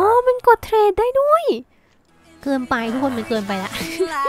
อ๋อมันกดเทรดได้ด้วยเกินไปทุกคนมันเกินไปละ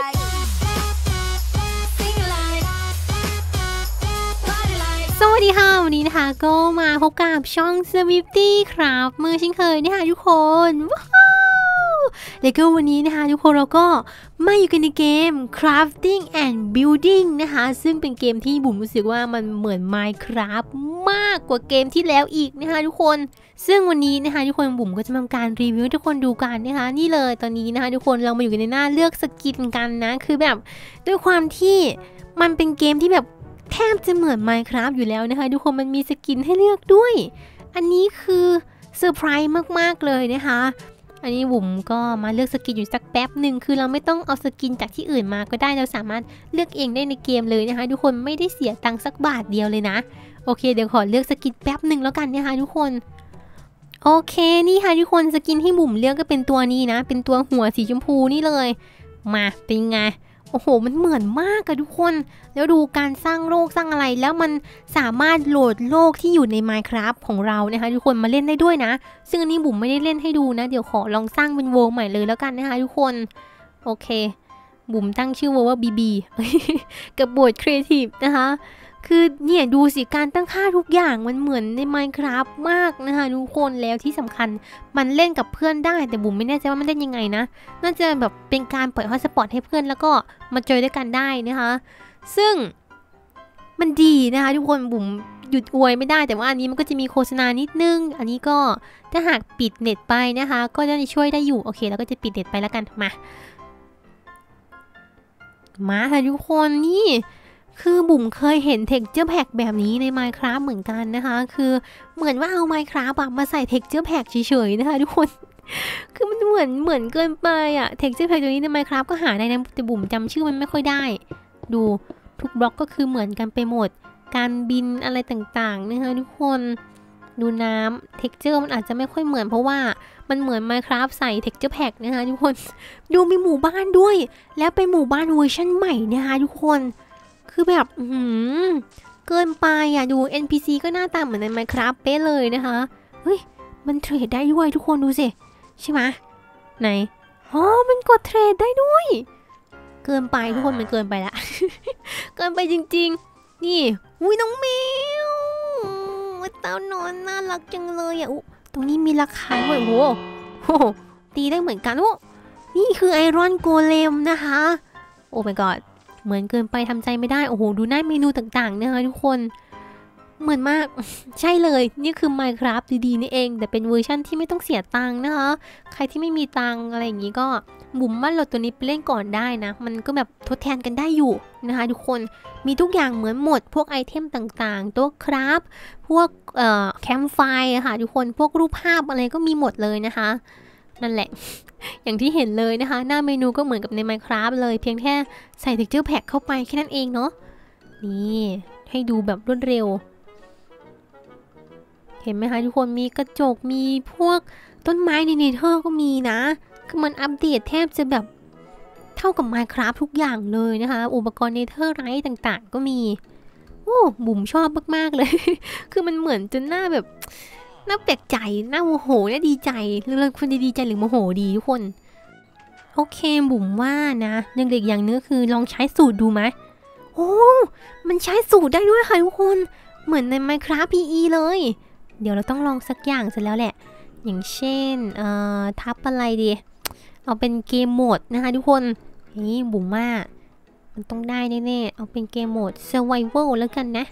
สวัสดีค่ะวันนี้นะคะก็มาพบกับช่อง Swifty ครับเมื่อเช่นเคยนะคะทุกคนว้าวแล้วก็วันนี้นะคะทุกคนเราก็มาอยู่กันในเกม Crafting and Building นะคะซึ่งเป็นเกมที่บุ๋มรู้สึกว่ามันเหมือน Minecraft มากกว่าเกมที่แล้วอีกนะคะทุกคนซึ่งวันนี้นะคะทุกคนบุ๋มก็จะทำการรีวิวให้ทุกคนดูกันนะคะนี่เลยตอนนี้นะคะทุกคนเรามาอยู่กันในหน้าเลือกสกินกันนะคือแบบด้วยความที่มันเป็นเกมที่แบบแทบจะเหมือน Minecraft อยู่แล้วนะคะทุกคนมันมีสกินให้เลือกด้วยอันนี้คือเซอร์ไพรส์มากๆเลยนะคะอันนี้บุ๋มก็มาเลือกสกินอยู่สักแป๊บหนึ่งคือเราไม่ต้องเอาสกินจากที่อื่นมาก็ได้เราสามารถเลือกเองได้ในเกมเลยนะคะทุกคนไม่ได้เสียตังค์สักบาทเดียวเลยนะโอเคเดี๋ยวขอเลือกสกินแป๊บหนึ่งแล้วกันนะคะทุกคนโอเคนี่ค่ะทุกคนสกินที่บุ๋มเลือกก็เป็นตัวนี้นะเป็นตัวหัวสีชมพูนี่เลยมาเป็นไงโอ้โหมันเหมือนมากอะทุกคนแล้วดูการสร้างโลกสร้างอะไรแล้วมันสามารถโหลดโลกที่อยู่ใน Minecraft ของเรานะคะทุกคนมาเล่นได้ด้วยนะซึ่งอันนี้บุ๋มไม่ได้เล่นให้ดูนะเดี๋ยวขอลองสร้างเป็นเวิลด์ใหม่เลยแล้วกันนะคะทุกคนโอเคบุ๋มตั้งชื่อเวิลด์ว่า BB กับบท Creative นะคะคือเนี่ยดูสิการตั้งค่าทุกอย่างมันเหมือนใน Minecraft มากนะคะทุกคนแล้วที่สำคัญมันเล่นกับเพื่อนได้แต่บุ๋มไม่แน่ใจว่ามันเล่นยังไงนะน่าจะแบบเป็นการเปิดฮอตสปอตให้เพื่อนแล้วก็มาเจอด้วยกันได้นะคะซึ่งมันดีนะคะทุกคนบุ๋มหยุดอวยไม่ได้แต่ว่าอันนี้มันก็จะมีโฆษณานิดนึงอันนี้ก็ถ้าหากปิดเน็ตไปนะคะก็จะช่วยได้อยู่โอเคแล้วก็จะปิดเน็ตไปแล้วกันมาค่ะทุกคนนี่คือบุ๋มเคยเห็น texture pack แบบนี้ใน Minecraft เหมือนกันนะคะคือเหมือนว่าเอา Minecraft มาใส่ texture pack เฉยๆนะคะทุกคนคือมันเหมือนเกินไปอะ texture pack ตัวนี้ใน Minecraft ก็หาได้นะแต่บุ๋มจำชื่อมันไม่ค่อยได้ดูทุกบล็อกก็คือเหมือนกันไปหมดการบินอะไรต่างๆนะคะทุกคนดูน้ำ texture มันอาจจะไม่ค่อยเหมือนเพราะว่ามันเหมือน Minecraft ใส่ texture pack นะคะทุกคนดูมีหมู่บ้านด้วยแล้วเป็นหมู่บ้านเวอร์ชันใหม่นะคะทุกคนคือแบบเกินไปอ่ะดู NPC ก็หน้าตาเหมือนใน Minecraft เป๊ะเลยนะคะเฮ้ยมันเทรดได้ด้วยทุกคนดูสิใช่ไหมไหนอ๋อมันกดเทรดได้ด้วยเกินไปทุกคนมันเกินไปละ เกินไปจริงๆนี่อุ้ยน้องแมวเต้านอนน่ารักจังเลยอ่ะตรงนี้มีราคาด้วยโอ้โหตีได้เหมือนกันโอ้นี่คือไอรอนโกเลมนะคะโอ้ my godเหมือนเกินไปทำใจไม่ได้โอ้โหดูหน้าเมนูต่างๆนะคะทุกคนเหมือนมาก ใช่เลยนี่คือ Minecraft ดีๆนี่เองแต่เป็นเวอร์ชั่นที่ไม่ต้องเสียตังค์นะคะใครที่ไม่มีตังค์อะไรอย่างนี้ก็บุ๋มมั่นโหลดตัวนี้ไปเล่นก่อนได้นะมันก็แบบทดแทนกันได้อยู่นะคะทุกคนมีทุกอย่างเหมือนหมดพวกไอเทมต่างๆตัวคราฟพวกแคมป์ไฟค่ะทุกคนพวกรูปภาพอะไรก็มีหมดเลยนะคะนั่นแหละอย่างที่เห็นเลยนะคะหน้าเมนูก็เหมือนกับใน Minecraft เลยเพียงแค่ใส่ texture pack เข้าไปแค่นั้นเองเนาะนี่ให้ดูแบบรวดเร็วเห็นไหมคะทุกคนมีกระจกมีพวกต้นไม้ในเนเธอร์ก็มีนะคือมันอัปเดตแทบจะแบบเท่ากับ Minecraft ทุกอย่างเลยนะคะอุปกรณ์เนเธอร์ไรท์ต่างๆก็มีโอ้บุ๋มชอบมากๆเลย คือมันเหมือนจนหน้าแบบน่าแปลกใจน่าโมโหน่าดีใจเราควรจะดีใจหรือโมโหดีทุกคนโอเคบุ๋มว่านะยังเด็กอย่างนึงคือลองใช้สูตรดูไหมโอ้มันใช้สูตรได้ด้วยค่ะทุกคนเหมือนใน Minecraft PE เลยเดี๋ยวเราต้องลองสักอย่างเสร็จแล้วแหละอย่างเช่นทับอะไรดีเอาเป็นเกมโหมดนะคะทุกคนนี่บุ๋มว่ามันต้องได้แน่ๆเอาเป็นเกมโหมด Survival แล้วกันนะ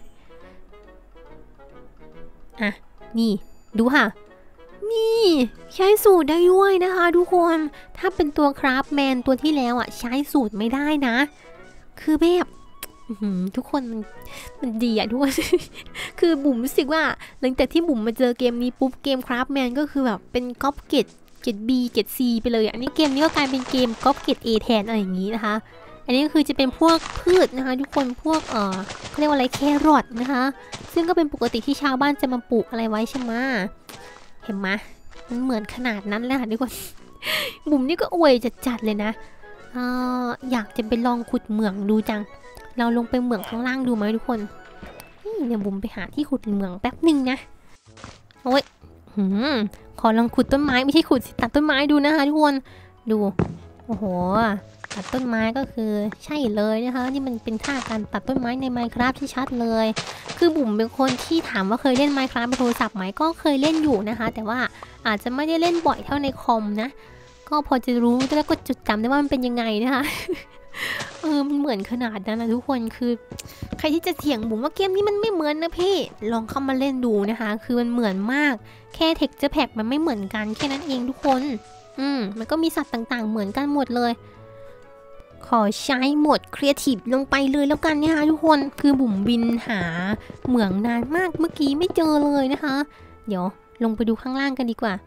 อ่ะนี่ดูค่ะนี่ใช้สูตรได้ด้วยนะคะทุกคนถ้าเป็นตัวคราฟแมนตัวที่แล้วอ่ะใช้สูตรไม่ได้นะคือแบบทุกคนมันดีอ่ะทุกคน คือบุ๋มรู้สึกว่าหลังจากที่บุ๋มมาเจอเกมนี้ปุ๊บเกมคราฟแมนก็คือแบบเป็นก๊อปเกต B เกต C ไปเลยอันนี้เกมนี้ก็กลายเป็นเกมก๊อปเกต A แทนอะไรอย่างนี้นะคะอันนี้ก็คือจะเป็นพวกพืชนะคะทุกคนพวกเขาเรียกว่าอะไรแครอทนะคะซึ่งก็เป็นปกติที่ชาวบ้านจะมาปลูกอะไรไว้ใช่ไหมเห็นไหมมันเหมือนขนาดนั้นเลยค่ะทุกคน บุ๋มนี่ก็อวยจัดเลยนะอยากจะไปลองขุดเหมืองดูจังเราลงไปเหมืองข้างล่างดูไหมทุกคนนี่เดี๋ยวบุ๋มไปหาที่ขุดเหมืองแป๊บหนึ่งนะโอ้ยขอลองขุดต้นไม้ไม่ใช่ขุดตัดต้นไม้ดูนะคะทุกคนดูโอ้โหตัดต้นไม้ก็คือใช่เลยนะคะนี่มันเป็นท่าการตัดต้นไม้ใน Minecraft ที่ชัดเลยคือบุ๋มเป็นคนที่ถามว่าเคยเล่น Minecraft ในโทรศัพท์ไหมก็เคยเล่นอยู่นะคะแต่ว่าอาจจะไม่ได้เล่นบ่อยเท่าในคอมนะก็พอจะรู้แล้วก็จดจำได้ว่ามันเป็นยังไงนะคะมันเหมือนขนาดนั้นนะทุกคนคือใครที่จะเถียงบุ๋มว่าเกมนี้มันไม่เหมือนนะพี่ลองเข้ามาเล่นดูนะคะคือมันเหมือนมากแค่เท็กเจอร์แพ็กมันไม่เหมือนกันแค่นั้นเองทุกคนมันก็มีสัตว์ต่างๆเหมือนกันหมดเลยขอใช้โหมดครีเอทีฟลงไปเลยแล้วกันนะคะทุกคนคือบุ๋มบินหาเหมืองนานมากเมื่อกี้ไม่เจอเลยนะคะเดี๋ยวลงไปดูข้างล่างกันดีกว่า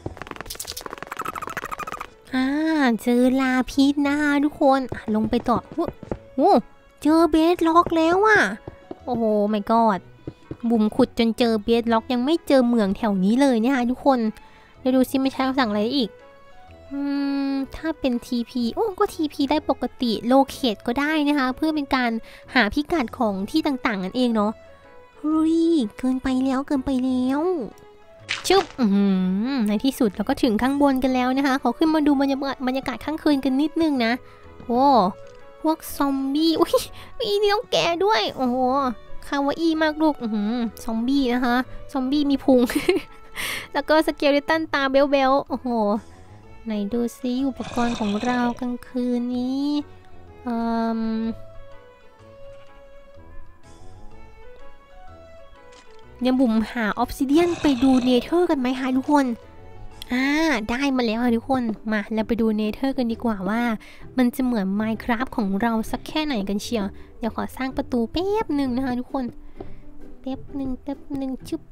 เจอลาพิษนะคะทุกคนลงไปต่อโอ้เจอเบสล็อกแล้วโอ้โหไม่กอดบุ๋มขุดจนเจอเบสล็อกยังไม่เจอเหมืองแถวนี้เลยนะคะทุกคนเดี๋ยวดูซิไม่ใช่คำสั่งอะไรอีกถ้าเป็น TP ก็ TP ได้ปกติ Locate ก็ได้นะคะเพื่อเป็นการหาพิกัดของที่ต่างๆนั่นเองเนาะเฮ้ยเกินไปแล้วชึบในที่สุดเราก็ถึงข้างบนกันแล้วนะคะขอขึ้นมาดูบรรยากาศข้างคืนกันนิดนึงนะโอ้พวกซอมบี้อุ้ยนี่ต้องแกะด้วยโอ้โหคาวาอี้มากลูกซอมบี้นะคะซอมบี้มีพุง แล้วก็สเกเลตันตาเบลโอ้โหไหนดูซิอุปกรณ์ของเรากลางคืนนี้เดี๋ยวบุ๋มหาออฟซิเดียนไปดูเนเธอร์กันไหมคะทุกคนได้มาแล้วค่ะทุกคนมาเราไปดูเนเธอร์กันดีกว่าว่ามันจะเหมือน Minecraft ของเราสักแค่ไหนกันเชียวเดี๋ยวขอสร้างประตูแป๊บหนึ่งนะคะทุกคนแป๊บหนึ่งชึบ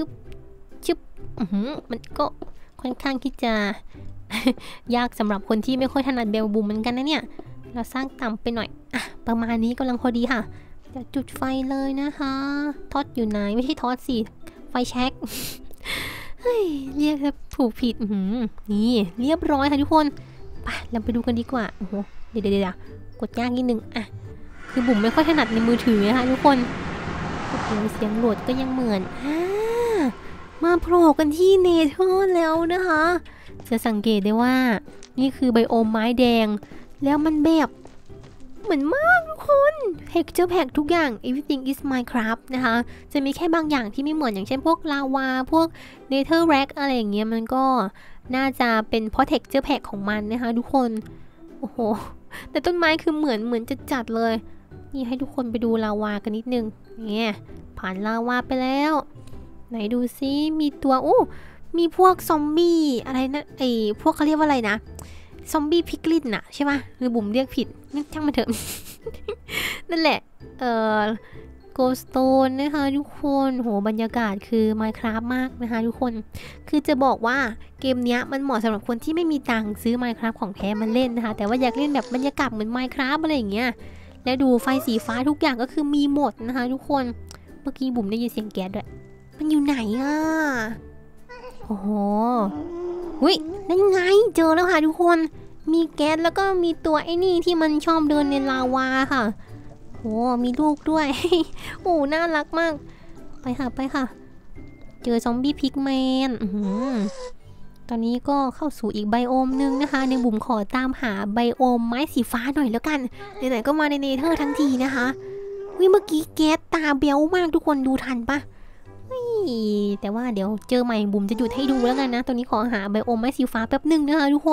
มันก็ค่อนข้างที่จะ ยากสำหรับคนที่ไม่ค่อยถนัดเบลบูมเหมือนกันนะเนี่ยเราสร้างต่ำไปหน่อยประมาณนี้กำลังพอดีค่ะจะจุดไฟเลยนะคะทอดอยู่ไหนไม่ใช่ทอดสิไฟแช็ก เรียกถูกผิดนี่เรียบร้อยค่ะทุกคนไปเราไปดูกันดีกว่าโอ้โหเดี๋ยวกดยากนิดนึงคือบุ๋มไม่ค่อยถนัดในมือถือนะคะทุกคนโอ้โหเสียงโหลดก็ยังเหมือนมาโผล่กันที่เนเธอร์แล้วนะคะจะสังเกตได้ว่านี่คือไบโอมไม้แดงแล้วมันแบบเหมือนมากทุกคน texture pack ทุกอย่าง everything is Minecraft นะคะจะมีแค่บางอย่างที่ไม่เหมือนอย่างเช่นพวกลาวาพวก netherrack อะไรอย่างเงี้ยมันก็น่าจะเป็นเพราะ texture pack ของมันนะคะทุกคนโอ้โหแต่ต้นไม้คือเหมือนจะจัดเลยนี่ให้ทุกคนไปดูลาวากันนิดนึงเนี่ยผ่านลาวาไปแล้วไหนดูซิมีตัวมีพวกซอมบี้อะไรนะพวกเขาเรียกว่าอะไรนะซอมบี้พิกลินน่ะใช่ป่ะหรือบุ๋มเรียกผิดช่างมาเถอะ นั่นแหละโกสโตนนะคะทุกคนโหบรรยากาศคือ Minecraft มากนะคะทุกคนคือจะบอกว่าเกมนี้มันเหมาะสำหรับคนที่ไม่มีตังค์ซื้อ Minecraft ของแท้มันเล่นนะคะแต่ว่าอยากเล่นแบบบรรยากาศเหมือน Minecraft อะไรอย่างเงี้ยแล้วดูไฟสีฟ้าทุกอย่างก็คือมีหมดนะคะทุกคนเมื่อกี้บุ๋มได้ยินเสียงแก๊สด้วยมันอยู่ไหนโอ้โหนั่นไงเจอแล้วค่ะทุกคนมีแก๊สแล้วก็มีตัวไอ้นี่ที่มันชอบเดินในลาวาค่ะมีลูกด้วย น่ารักมากไปค่ะเจอซอมบี้พิกแมนตอนนี้ก็เข้าสู่อีกไบโอมนึงนะคะในบุ๋มขอตามหาไบโอมไม้สีฟ้าหน่อยแล้วกันไหนๆก็มาในเนเธอร์ทั้งทีนะคะเมื่อกี้แก๊สตาเบี้ยวมากทุกคนดูทันปะแต่ว่าเดี๋ยวเจอใหม่บุ๋มจะหยุดให้ดูแล้วกันนะตอนนี้ขอหาไบโอมไม้สีฟ้าแป๊บนึงนะคะทุกคน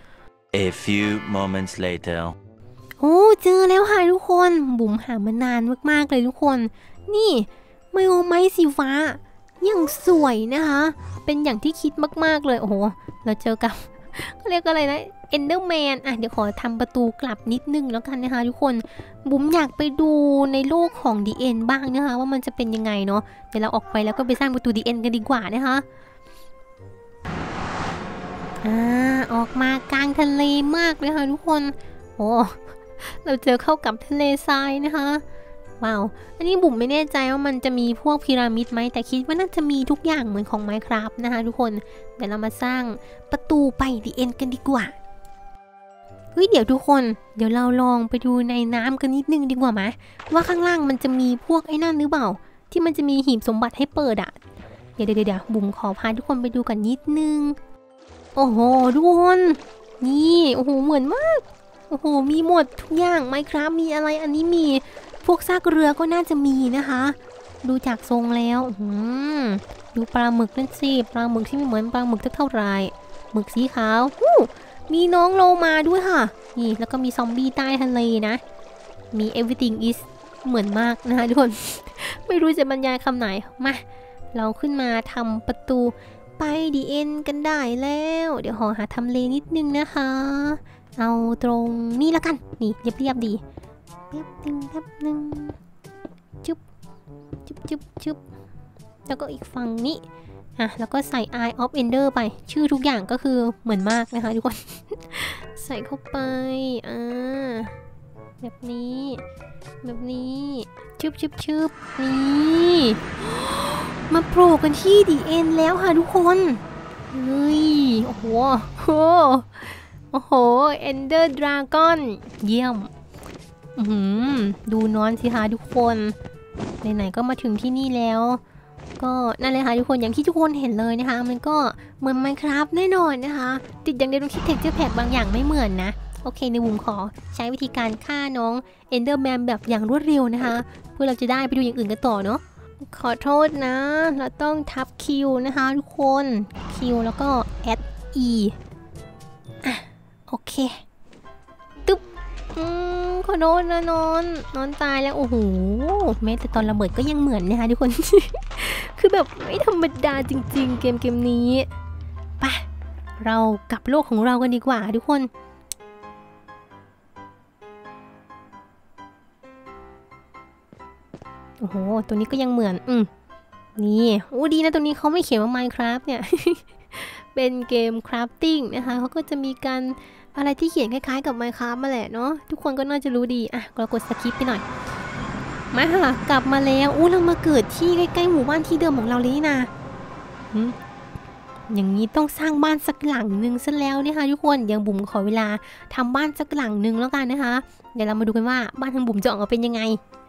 A few moments later เจอแล้วค่ะทุกคนบุ๋มหามานานมากๆเลยทุกคนนี่ไบโอมไม้สีฟ้ายังสวยนะคะเป็นอย่างที่คิดมากๆเลยโอ้โหเราเจอกับเขาเรียกอะไรนะเอนเดอร์แมนเดี๋ยวขอทำประตูกลับนิดนึงแล้วกันนะคะทุกคนบุ๋มอยากไปดูในโลกของ The End บ้างนะคะว่ามันจะเป็นยังไงเนาะเดี๋ยวเราออกไปแล้วก็ไปสร้างประตู The End กันดีกว่านะคะออกมากลางทะเลมากเลยค่ะทุกคนเราเจอเข้ากับทะเลทรายนะคะว้าวอันนี้บุ๋มไม่แน่ใจว่ามันจะมีพวกพีระมิดไหมแต่คิดว่าน่าจะมีทุกอย่างเหมือนของ Minecraft นะคะทุกคนเดี๋ยวเรามาสร้างประตูไป The End กันดีกว่าเดี๋ยวทุกคนเดี๋ยวเราลองไปดูในน้ำกันนิดนึงดีกว่าไหมว่าข้างล่างมันจะมีพวกไอ้นั่นหรือเปล่าที่มันจะมีหีบสมบัติให้เปิดดี๋ยวบุ๋มขอพาทุกคนไปดูกันนิดนึงโอ้โหทุกคนนี่โอ้โหเหมือนมากโอ้โหมีหมดทุกอย่างไมน์คราฟมีอะไรอันนี้มีพวกซากเรือก็น่าจะมีนะคะดูจากทรงแล้วดูปลาหมึกนั่นสิปลาหมึกที่ไม่เหมือนปลาหมึกเท่าไหร่หมึกสีขาวมีน้องโลมาด้วยค่ะนี่แล้วก็มีซอมบี้ใต้ทะเลนะมี everything is เหมือนมากนะคะทุกคน ไม่รู้จะบรรยายคำไหนมาเราขึ้นมาทำประตูไปดีเอ็นกันได้แล้วเดี๋ยวขอหาทำเลนิดนึงนะคะเอาตรงนี้ละกันนี่เรียบดีแป๊บนึงจุ๊บแล้วก็อีกฝั่งนี้แล้วก็ใส่ Eye of Ender ไปชื่อทุกอย่างก็คือเหมือนมากนะคะทุกคน ใส่เข้าไปแบบนี้ชึบนี่มาโผล่กันที่ดีเอ็นแล้วค่ะทุกคนเฮ้ยโอ้โห Ender Dragon เยี่ยมดูนอนสิคะทุกคนไหนๆก็มาถึงที่นี่แล้วก็นั่นเลยค่ะทุกคนอย่างที่ทุกคนเห็นเลยนะคะมันก็เหมือน Minecraft แน่นอนนะคะติดอย่างเดียวตรงที่ Texture Pack บางอย่างไม่เหมือนนะโอเคในมุมขอใช้วิธีการฆ่าน้อง Enderman แบบอย่างรวดเร็วนะคะเพื่อเราจะได้ไปดูอย่างอื่นกันต่อเนาะขอโทษนะเราต้องทับคิวนะคะทุกคนคิวแล้วก็ add e โอเคตึ๊บขอโทษนะนอนตายแล้วโอ้โหแม้แต่ตอนระเบิดก็ยังเหมือนนะคะทุกคน คือแบบไม่ธรรมดาจริงๆเกมนี้ไปเรากลับโลกของเรากันดีกว่าทุกคนโอ้โหตัวนี้ก็ยังเหมือนนี่ดีนะตัวนี้เขาไม่เขียนว่า Minecraft เนี่ย เป็นเกม crafting นะคะเขาก็จะมีการอะไรที่เขียนคล้ายๆกับ Minecraft มาแหละเนาะทุกคนก็น่าจะรู้ดีเรากดสคิปไปหน่อยมาค่ะกลับมาแล้วเรามาเกิดที่ใกล้ๆหมู่บ้านที่เดิมของเราเลยนะอย่างนี้ต้องสร้างบ้านสักหลังหนึ่งซะแล้วเนี่ยค่ะทุกคนอย่างบุ๋มขอเวลาทำบ้านสักหลังหนึ่งแล้วกันนะคะเดี๋ยวเรามาดูกันว่าบ้านของบุ๋มจะออกมาเป็นยังไง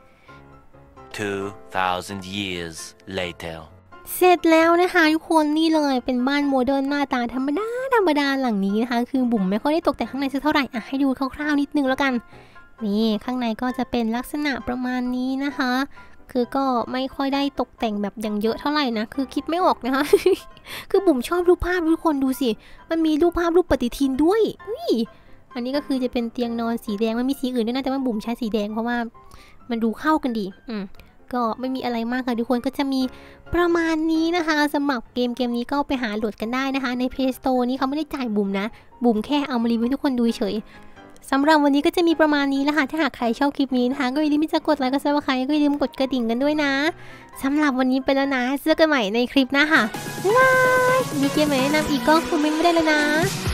2,000 years later เสร็จแล้วนะคะทุกคนนี่เลยเป็นบ้านโมเดิร์นหน้าตาธรรมดาหลังนี้นะคะคือบุ๋มไม่ค่อยได้ตกแต่งข้างในสักเท่าไหร่ให้ดูคร่าวๆนิดนึงแล้วกันนี่ข้างในก็จะเป็นลักษณะประมาณนี้นะคะคือก็ไม่ค่อยได้ตกแต่งแบบอย่างเยอะเท่าไหร่นะคือคิดไม่ออกนะคะ คือบุ๋มชอบรูปภาพทุกคนดูสิมันมีรูปภาพรูปปฏิทินด้วยอันนี้ก็คือจะเป็นเตียงนอนสีแดงมันมีสีอื่นด้วยนะแต่ว่าบุ๋มใช้สีแดงเพราะว่ามันดูเข้ากันดีก็ไม่มีอะไรมากค่ะทุกคนก็จะมีประมาณนี้นะคะสำหรับเกมนี้ก็ไปหาโหลดกันได้นะคะใน Play Store นี้เขาไม่ได้จ่ายบุ๋มนะบุ๋มแค่เอามารีวิวให้ทุกคนดูเฉยสำหรับวันนี้ก็จะมีประมาณนี้แล้วค่ะถ้าหากใครชอบคลิปนี้นะคะก็อย่าลืมที่จะกดไลค์กดซับสไครต์ก็อย่าลืมกดกระดิ่งกันด้วยนะสำหรับวันนี้ไปแล้วนะเจอกันใหม่ในคลิปหน้าค่ะบ๊ายบายมีเกมไหนแนะนำอีกก็คอมเมนต์ไม่ได้เลยนะ